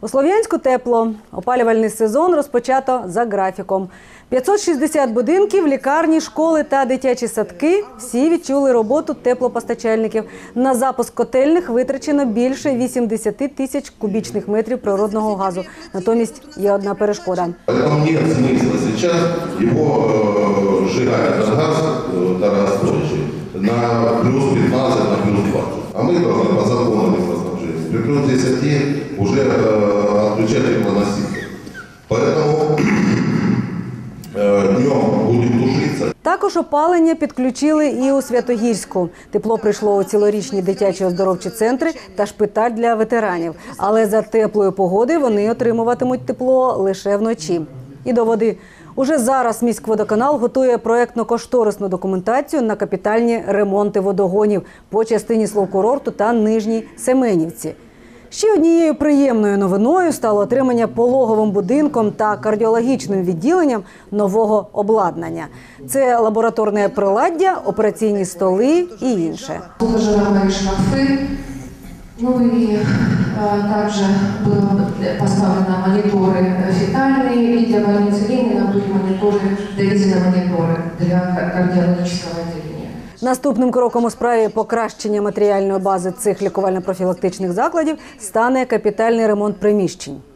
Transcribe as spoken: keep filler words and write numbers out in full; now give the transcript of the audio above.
У Слов'янську тепло. Опалювальний сезон розпочато за графіком. п'ятсот шістдесят будинків, лікарні, школи та дитячі садки – всі відчули роботу теплопостачальників. На запуск котельних витрачено більше вісімдесят тисяч кубічних метрів природного газу. Натомість є одна перешкода. Тому немає смисла зараз його зжигати на газ дорогостоящий на плюс п'ятнадцять, на плюс двадцять. А ми повинні по закону теплоснабження при плюс десяти вже відключати теплоноситель. Тому днем будемо тушитися. Також опалення підключили і у Святогірську. Тепло прийшло у цілорічні дитячі оздоровчі центри та шпиталь для ветеранів. Але за теплої погоди вони отримуватимуть тепло лише вночі. І до води. Уже зараз міськводоканал готує проєктно-кошторисну документацію на капітальні ремонти водогонів по частині Словкурорту та Нижній Семенівці. Ще однією приємною новиною стало отримання пологовим будинком та кардіологічним відділенням нового обладнання. Це лабораторне приладдя, операційні столи і інше. Жировые шкафы. Ну и а, также были поставлены мониторы фетальные, и для больницы Ленина были мониторы, доверительные мониторы для кардиологического отделения. Наступним кроком у справі покращення матеріальної бази цих лікувально-профілактичних закладів стане капітальний ремонт приміщень.